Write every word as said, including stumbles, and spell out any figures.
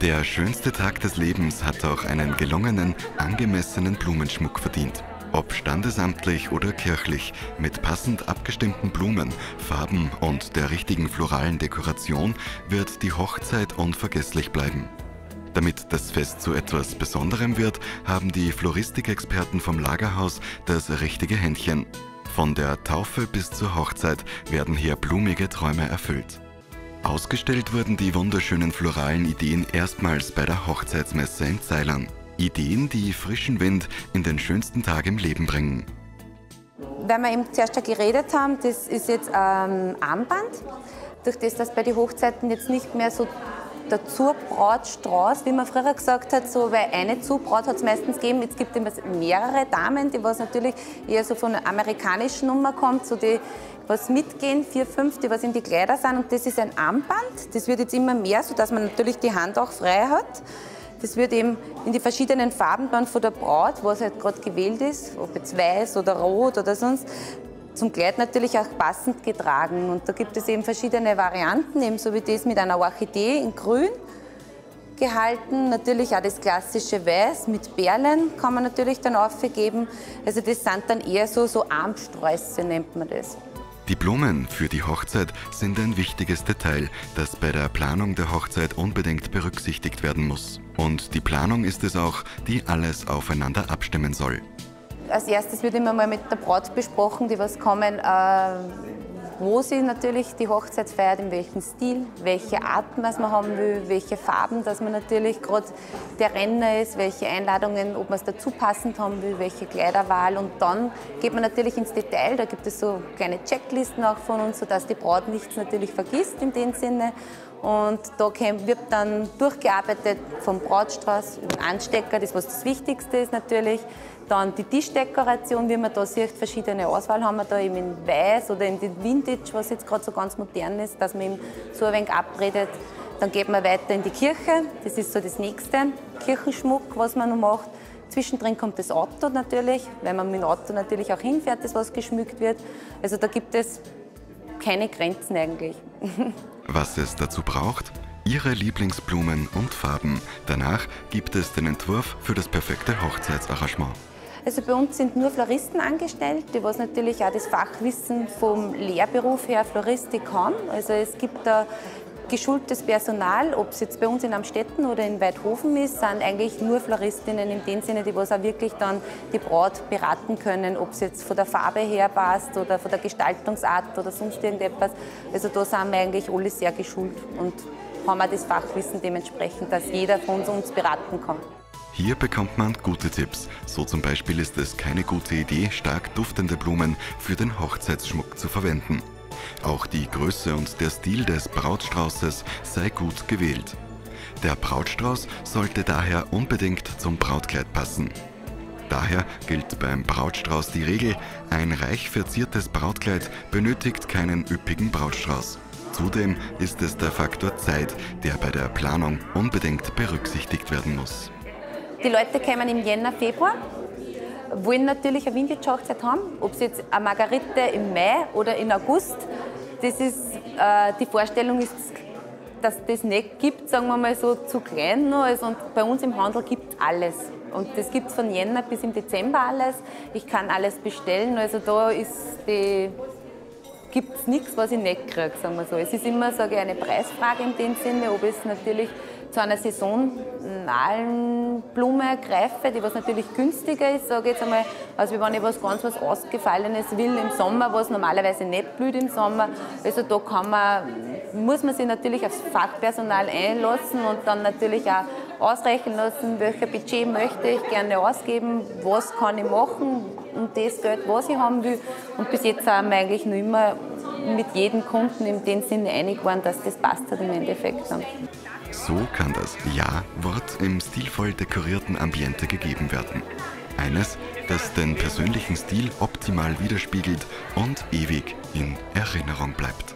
Der schönste Tag des Lebens hat auch einen gelungenen, angemessenen Blumenschmuck verdient. Ob standesamtlich oder kirchlich, mit passend abgestimmten Blumen, Farben und der richtigen floralen Dekoration wird die Hochzeit unvergesslich bleiben. Damit das Fest zu etwas Besonderem wird, haben die Floristikexperten vom Lagerhaus das richtige Händchen. Von der Taufe bis zur Hochzeit werden hier blumige Träume erfüllt. Ausgestellt wurden die wunderschönen floralen Ideen erstmals bei der Hochzeitsmesse in Ceilern. Ideen, die frischen Wind in den schönsten Tag im Leben bringen. Weil wir eben zuerst geredet haben, das ist jetzt ein Armband. Durch das, dass bei den Hochzeiten jetzt nicht mehr so der Zurbrautstrauß, wie man früher gesagt hat, so, weil eine Zurbraut hat es meistens gegeben. Jetzt gibt es mehrere Damen, die was natürlich eher so von einer amerikanischen Nummer kommt, so die was mitgehen, vier, fünf, die was in die Kleider sind. Und das ist ein Armband. Das wird jetzt immer mehr, sodass man natürlich die Hand auch frei hat. Das wird eben in die verschiedenen Farben dann von der Braut, was halt gerade gewählt ist, ob jetzt weiß oder rot oder sonst, zum Kleid natürlich auch passend getragen. Und da gibt es eben verschiedene Varianten, ebenso wie das mit einer Orchidee in grün gehalten. Natürlich auch das klassische Weiß mit Perlen kann man natürlich dann aufgeben. Also das sind dann eher so, so Armsträuße, nennt man das. Die Blumen für die Hochzeit sind ein wichtiges Detail, das bei der Planung der Hochzeit unbedingt berücksichtigt werden muss. Und die Planung ist es auch, die alles aufeinander abstimmen soll. Als erstes wird immer mal mit der Braut besprochen, die was kommen, äh, wo sie natürlich die Hochzeit feiert, in welchem Stil, welche Arten was man haben will, welche Farben, dass man natürlich gerade der Renner ist, welche Einladungen, ob man es dazu passend haben will, welche Kleiderwahl. Und dann geht man natürlich ins Detail, da gibt es so kleine Checklisten auch von uns, sodass die Braut nichts natürlich vergisst in dem Sinne. Und da wird dann durchgearbeitet vom Brautstrauß über den Anstecker, das was das Wichtigste ist natürlich. Dann die Tischdekoration, wie man da sieht, verschiedene Auswahl haben wir da eben in Weiß oder in den Vintage, was jetzt gerade so ganz modern ist, dass man eben so ein wenig abredet. Dann geht man weiter in die Kirche, das ist so das nächste, Kirchenschmuck, was man noch macht. Zwischendrin kommt das Auto natürlich, weil man mit dem Auto natürlich auch hinfährt, das was geschmückt wird. Also da gibt es keine Grenzen eigentlich. Was es dazu braucht? Ihre Lieblingsblumen und Farben. Danach gibt es den Entwurf für das perfekte Hochzeitsarrangement. Also bei uns sind nur Floristen angestellt, die was natürlich auch das Fachwissen vom Lehrberuf her Floristik haben. Also es gibt da geschultes Personal, ob es jetzt bei uns in Amstetten oder in Weidhofen ist, sind eigentlich nur Floristinnen in dem Sinne, die was auch wirklich dann die Braut beraten können, ob es jetzt von der Farbe her passt oder von der Gestaltungsart oder sonst irgendetwas. Also da sind wir eigentlich alle sehr geschult und haben auch das Fachwissen dementsprechend, dass jeder von uns beraten kann. Hier bekommt man gute Tipps. So zum Beispiel ist es keine gute Idee, stark duftende Blumen für den Hochzeitsschmuck zu verwenden. Auch die Größe und der Stil des Brautstraußes sei gut gewählt. Der Brautstrauß sollte daher unbedingt zum Brautkleid passen. Daher gilt beim Brautstrauß die Regel, ein reich verziertes Brautkleid benötigt keinen üppigen Brautstrauß. Zudem ist es der Faktor Zeit, der bei der Planung unbedingt berücksichtigt werden muss. Die Leute kommen im Jänner, Februar, wollen natürlich eine Vintage-Hochzeit haben, ob es jetzt eine Margarite im Mai oder in August. Das ist, äh, die Vorstellung ist, dass das nicht gibt, sagen wir mal so, zu klein noch. Also, und bei uns im Handel gibt es alles. Und das gibt es von Jänner bis im Dezember alles. Ich kann alles bestellen, also da ist die... gibt es nichts, was ich nicht kriege, sagen wir so. Es ist immer, sage ich, eine Preisfrage in dem Sinne, ob es natürlich zu einer saisonalen Blume greife, die was natürlich günstiger ist, sage ich jetzt einmal, als wenn ich was ganz was Ausgefallenes will im Sommer, was normalerweise nicht blüht im Sommer. Also da kann man, muss man sich natürlich aufs Fachpersonal einlassen und dann natürlich auch ausrechnen lassen, welches Budget möchte ich gerne ausgeben, was kann ich machen und das Geld, was ich haben will. Und bis jetzt sind wir eigentlich noch immer mit jedem Kunden in dem Sinne einig geworden, dass das passt hat im Endeffekt dann. So kann das Ja-Wort im stilvoll dekorierten Ambiente gegeben werden. Eines, das den persönlichen Stil optimal widerspiegelt und ewig in Erinnerung bleibt.